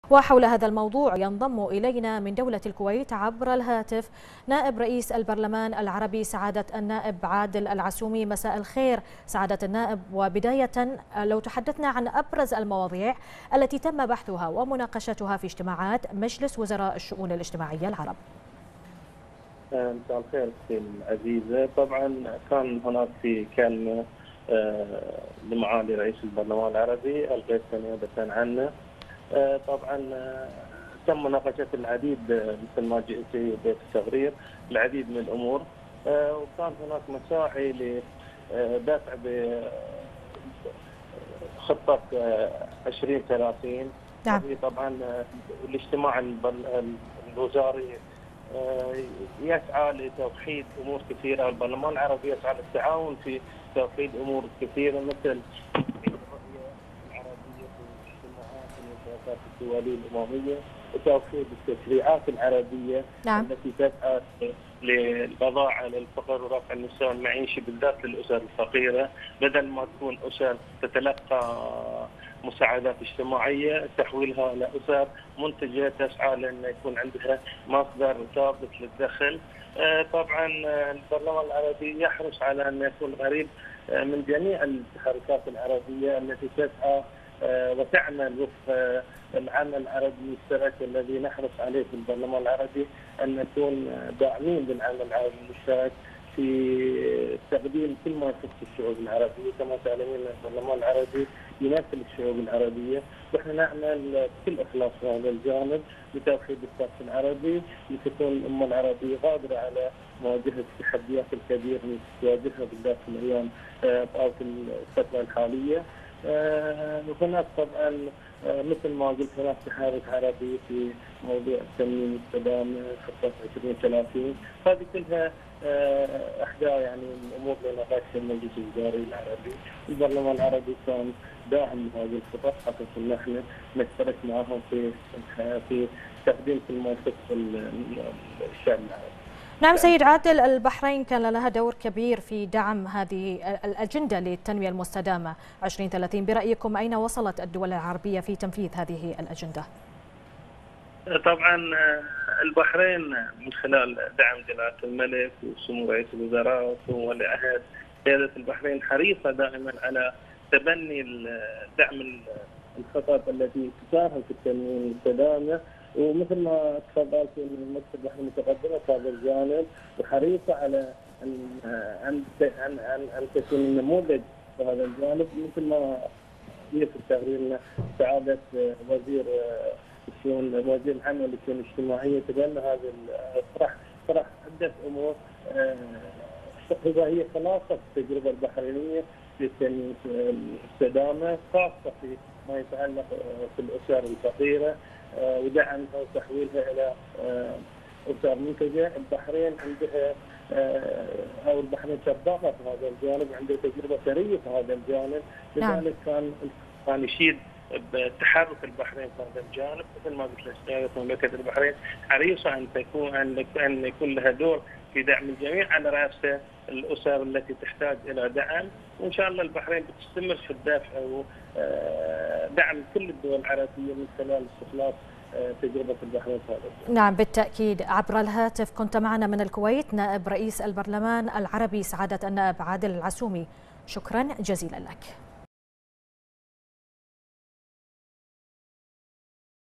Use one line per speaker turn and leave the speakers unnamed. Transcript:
وحول هذا الموضوع ينضم إلينا من دولة الكويت عبر الهاتف نائب رئيس البرلمان العربي سعادة النائب عادل العسومي. مساء الخير سعادة النائب، وبداية لو تحدثنا عن أبرز المواضيع التي تم بحثها ومناقشتها في اجتماعات مجلس وزراء الشؤون الاجتماعية العرب.
مساء الخير أختي العزيزة. طبعا كان هناك في كلمة لمعالي رئيس البرلمان العربي ألقيت نيابة عنه. طبعا تم مناقشة العديد مثل ما جئتي بيت التقرير العديد من الأمور، وكان هناك مساعي لدفع بخطة 2030.
نعم.
طبعا الاجتماع الوزاري يسعى لتوحيد امور كثيره، البرلمان العربي يسعى للتعاون في توحيد امور كثيره مثل الرؤيه العربيه في الاجتماعات والمشاركات الدوليه الامميه، وتوحيد التشريعات العربيه.
نعم.
التي تسعى للقضاء على الفقر ورفع المستوى المعيشي بالذات للاسر الفقيره، بدل ما تكون اسر تتلقى مساعدات اجتماعيه تحويلها الى اسر منتجه تسعى لان يكون عندها مصدر ثابت للدخل. طبعا البرلمان العربي يحرص على ان يكون قريب من جميع التحركات العربيه التي تسعى وتعمل وفق العمل العربي المشترك الذي نحرص عليه في البرلمان العربي، ان نكون داعمين للعمل العربي المشترك في تقديم كل ما يخص الشعوب العربيه. كما تعلمين البرلمان العربي يمثل الشعوب العربيه، ونحن نعمل بكل اخلاص في هذا الجانب لتوحيد الصف العربي، لتكون الامه العربيه قادره على مواجهه التحديات الكبيره التي تواجهها بالذات في الايام او في الفتره الحاليه. وهناك طبعا مثل ما قلت هناك تحرك عربي في موضوع التنميه المستدامه خطه 2030. هذه كلها احدى يعني الامور اللي ناقشها المجلس الوزاري العربي. البرلمان العربي كان داعم لهذه الخطط، حتى نحن نشترك معهم في تقديم كل ما يخص الشعب العربي.
نعم سيد عادل، البحرين كان لها دور كبير في دعم هذه الأجندة للتنمية المستدامة 2030. برأيكم أين وصلت الدول العربية في تنفيذ هذه الأجندة؟
طبعا البحرين من خلال دعم جلالة الملك وسمو رئيس الوزراء وسمو ولي العهد قيادة البحرين حريصة دائما على تبني دعم الخطط التي تساهم في التنمية المستدامة، ومثل ما تفضلت ان المكتب البحري متقدمه في هذا الجانب وحريصه على ان تكون النموذج في هذا الجانب. مثل ما هي في تقريرنا سعاده وزير وزير العمل والشؤون الاجتماعيه تبنى هذا طرح عده امور هي خلاصه التجربه البحرينيه في التنميه المستدامه، خاصه في ما يتعلق في الاسر الفقيره ودعمها وتحويلها الى اسر منتجه. البحرين عندها او البحرين سباقه في هذا الجانب، عندها تجربه ثريه في هذا الجانب، لذلك كان يشيد بتحرك البحرين في هذا الجانب. مثل ما قلت لك سياده مملكه البحرين حريصه ان يكون لها دور في دعم الجميع، على راسها الاسر التي تحتاج الى دعم، وان شاء الله البحرين بتستمر في الدفع ودعم كل الدول العربيه من خلال استخلاص تجربه البحرين في هذا.
نعم بالتاكيد. عبر الهاتف كنت معنا من الكويت نائب رئيس البرلمان العربي سعاده النائب عادل العسومي، شكرا جزيلا لك.